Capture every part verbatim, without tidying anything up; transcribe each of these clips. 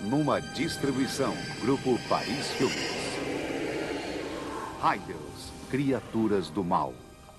Numa distribuição, Grupo Paris Filmes. Riders, Criaturas do Mal.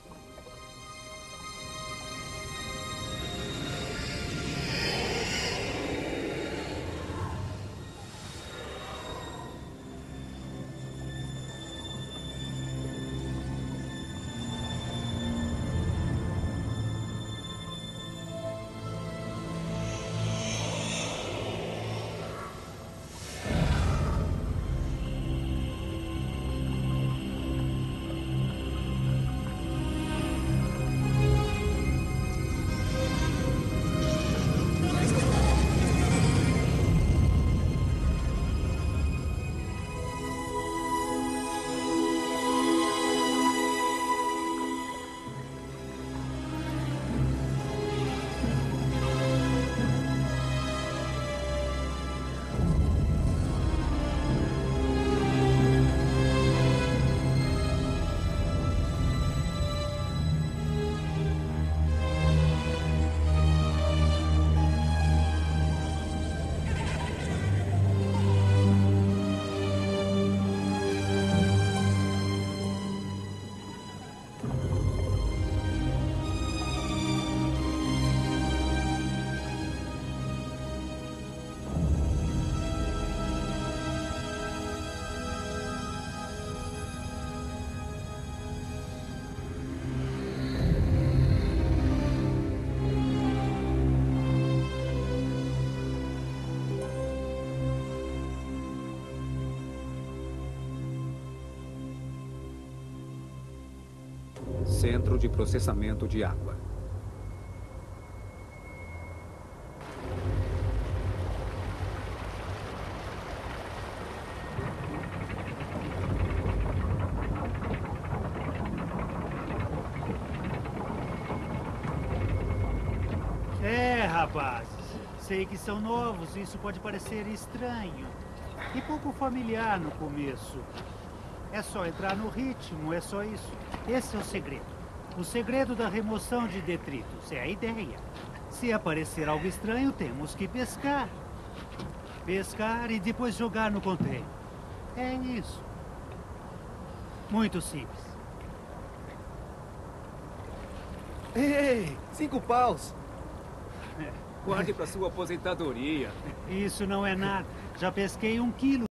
Centro de processamento de água. É, rapazes. Sei que são novos, isso pode parecer estranho e pouco familiar no começo. É só entrar no ritmo, é só isso. Esse é o segredo. O segredo da remoção de detritos é a ideia. Se aparecer algo estranho, temos que pescar. Pescar e depois jogar no container. É isso. Muito simples. Ei, cinco paus. Guarde para sua aposentadoria. Isso não é nada. Já pesquei um quilo.